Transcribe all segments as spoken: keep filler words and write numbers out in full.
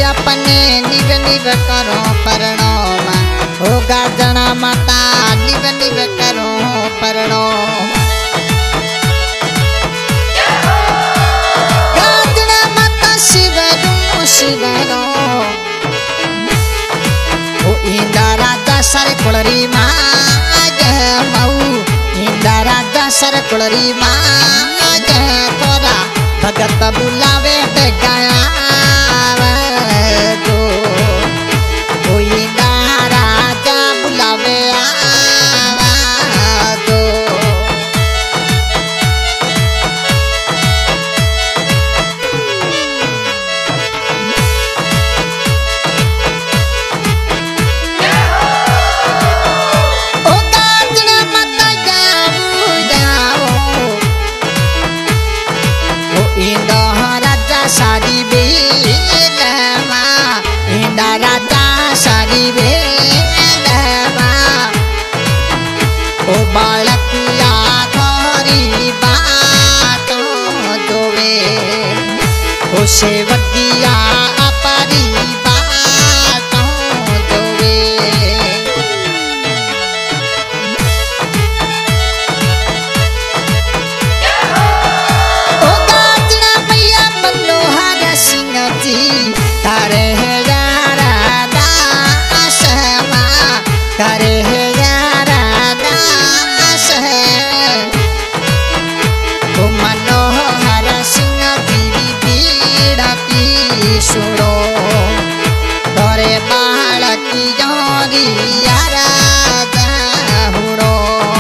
अपने निव निव करो परणाम हो गार्जना माता निव निव करो परणाम गार्जना माता शिवरो शिवरो ओ इंदा राजा सर कुलरी माज मऊ इंदा राजा सर कुलरी माज तोरा भगत बुलावे बेगाया दो कोई ना राजा बुलावे दो ओ गार्जना माता जाओ जाओ ओ इंदा राजा सारी बेलमा इंदा राजा सारी बेलमा ओ बालकिया थोरी बातों दोवे ओ सेवकिया अपरी बातों दोवे ओ गार्जना मैया मनोहर सिंह जी तारे है यारा दास माँ करे है यारा दास ओ मनोहर सिंह बीवी बीड़ा पी सुनो तोरे बालकी जोरी यारा हुड़ो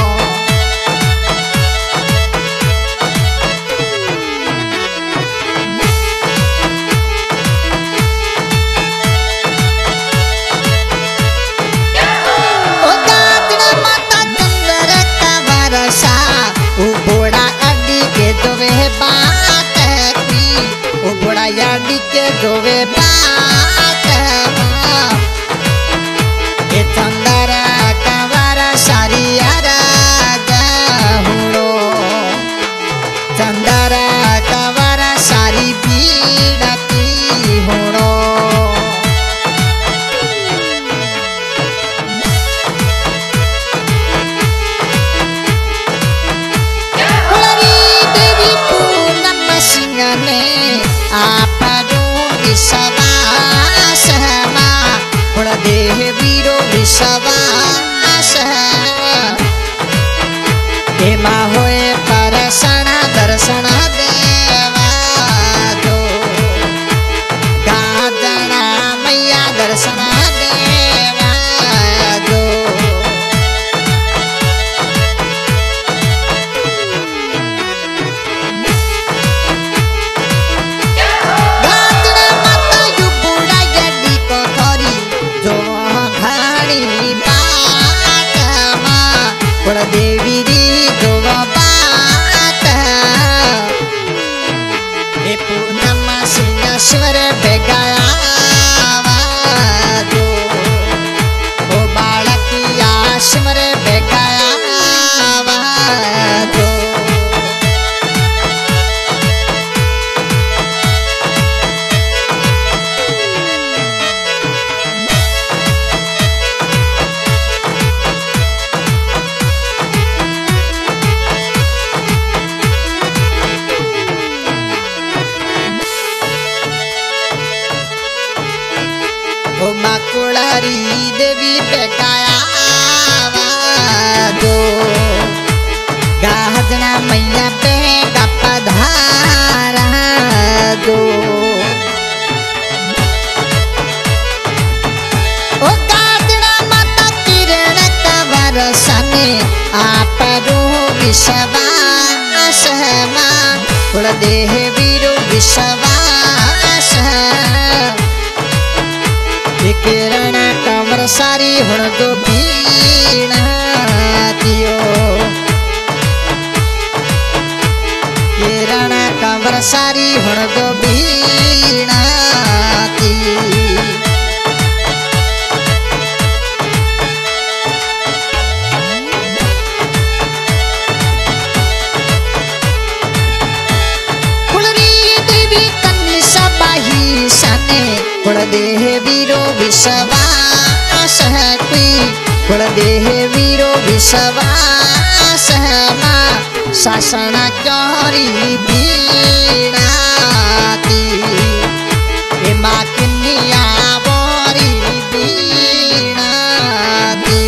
ओ गार्जना माता चंद्र का बरसा ओ घोड़ा अड्डी के दोवे बात की ओ घोड़ा अड्डी के दोवे बात माँ ये चंद्र का बरसारी राजा हुड़ो चंद्र का बरसारी बीड़ती हुड़ो कुलरी देवी पूनम सिंह ने आप विश्वास माँ कुल देह वीरो विश्वास हे माँ होए परसण दर्शन देवा दो गार्जना मैया दर्शन देवा दो गार्जना माता यू बूढ़ा यड्डी को थोरी जो घड़ी बात माँ कुल देवी री जो बात हे पूनम सिंह स्वर बेगाया दो ओ बालकिया स्वर बेगाया दो ओ माँ कुलरी देवी बेगाया दो गार्जना मैया बेगा पधारा दो ओ गार्जना माता किरण का बरसने आप रो विश्वास माँ कुल देह वीरो विश्वास किरण कमर सारी हुण दो बीणा दियो किरण कमर सारी हुण दो बीणा दी कुलरी देवी कन्या बाही सने कुल देह वीरो विश्वास कोई कुल देह वीरो विश्वास माँ शासन चोरी बीणाती ए माँ किन्निया बोरी बीणाती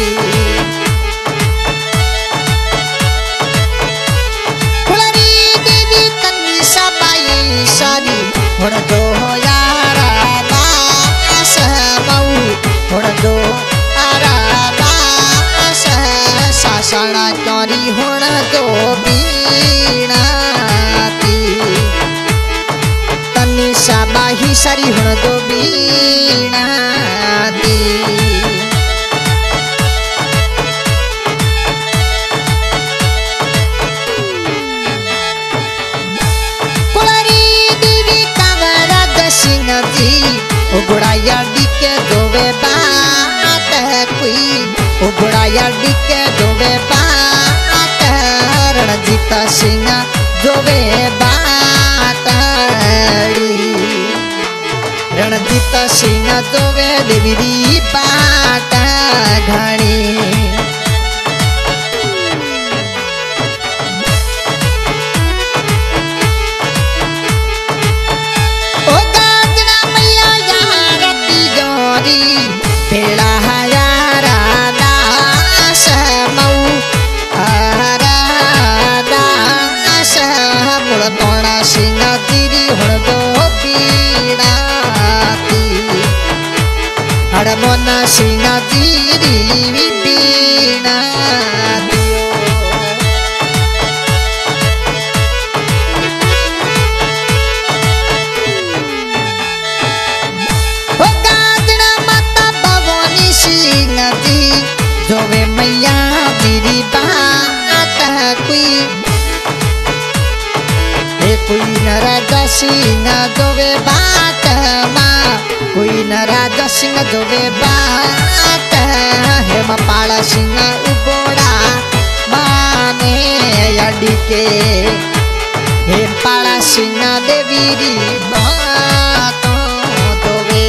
कुलरी देवी तन्नी सबाई सारी हुण दो यारा दास मऊ हुण दो शासन चोरी हुण दो बीणाती तन्नी साबाही सारी हुण दो बीणाती कुलरी देवी कांवराज सिंह जी उगड़ाया डिके दोवे बात कोई उगड़ाया डिके दोवे बात रणजीत सिंह दोवे बात रणजीत सिंह दोवे देवी बात घणी ओ गाजना मैया यार तिजोरी पेड़ा यारा दास मऊ दास मुड़ तोड़ा सिंह तिरी हुण दो बीणाती हड़मन सिंह तिरी बीणाती ओ गाजना माता भवानी सिंह जी जोवे मैया तेरी बात कोई ए कोई न राजा सिंह जोवे बात माँ कोई न राजा सिंह जोवे बात हेम पाला सिंह उबोड़ा माने अडिके हेम पाला सिंह देवी री बात दोवे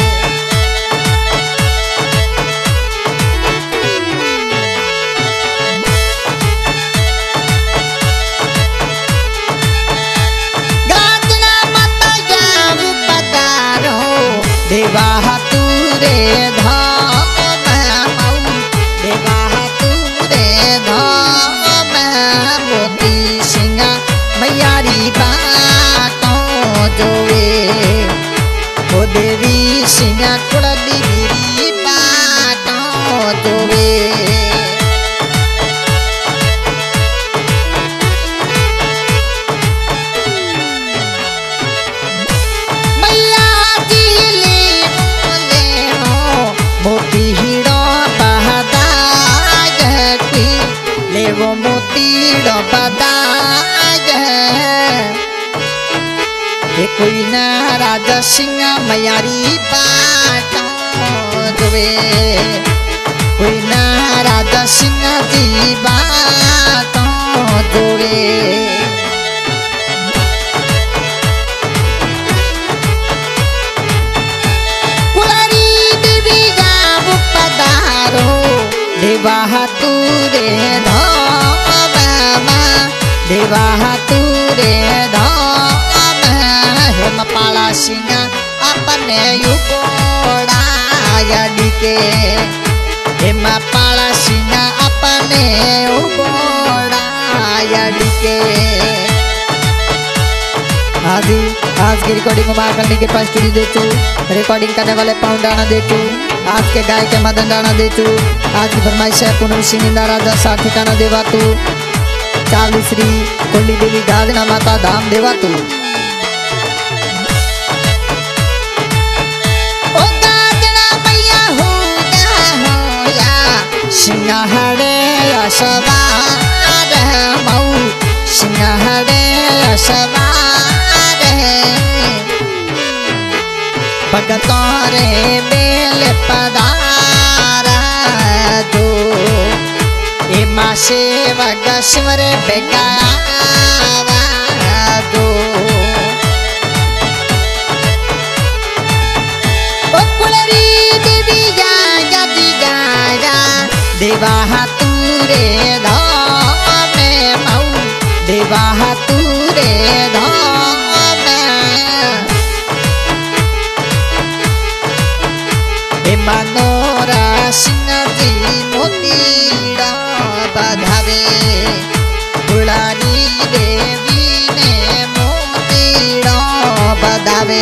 देवा तूरे धाम मऊ देवा तूरे धाम मोती सिंह मैयारी बातों जोवे ओ देवी सिंह कुलदेवी बातों जोवे मोती हीरो बहदाज की ले वो मोती बदाज ये कोई ना राजा सिंह मैयारी बातों दुवे कोई ना राजा सिंह जी बातों दुवे देवा तूरे धाम देवा तूरे धाम हेम पाला सिंह अपने युगोड़ा डिके हेम पाला सिंह अपने युगोड़ा डिके आज आज की रिकॉर्डिंग को मार करने के पास स्टूडियो देचू रिकॉर्डिंग करने वाले पाउंडाना देचू आज के गाय के मदन डाना देचू आज की फरमाइश है पुनः सिंदा राजा सा ठिकाना देवा तू चावली श्री कोली देवी गाजना माता धाम देवा तू ओ गाजना मैया हो होया सिंहड़े सवार मऊ सिंहड़े सवार भगतों रे बेल पदारा दो ए माँ सेवक सिमर बेगावा दो कुलरी देवी गाया जी गाया देवा तूरे धाम मऊ देवा तूरे धाम ए मनोरा सिंह जी मोतीड़ा बधावे कुलारी देवी ने मोतीड़ा बधावे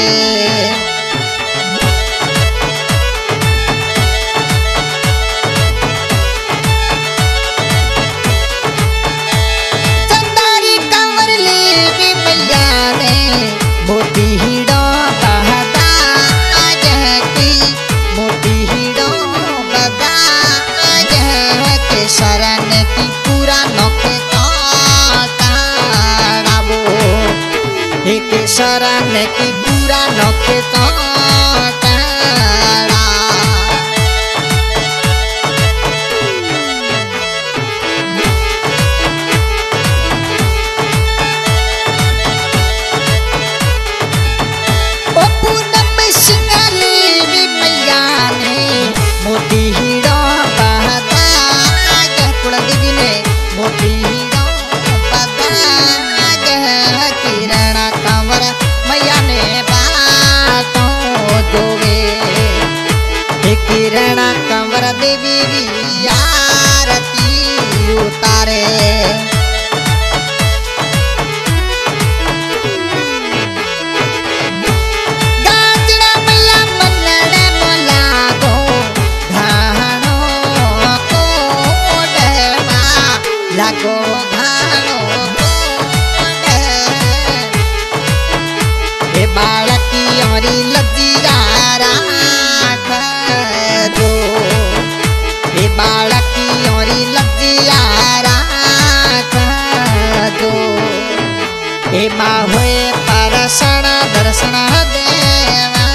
चंदारी कंवर लेवी मैया ने मोतीड़ा बधा की मोतीड़ा बधा के शरण की पूरा नौके एक शरण की पूरा नौके पूनम सिंह लेवी मैया ने मोती हीरा बहता कुलदेवी ने मोती हीरा बहता किरण कंवर मैया ने बातों दोगे किरण कंवर देवी भी आरती उतारे गाजड़ा मैया मन्नड़ मोला दो घाणो को डमा लागो घाणो बालकी हमारी लज्जिया राख दो ये बालकी हमारी लज्जिया राख दो ए माँ हुए परसण दर्शन देवा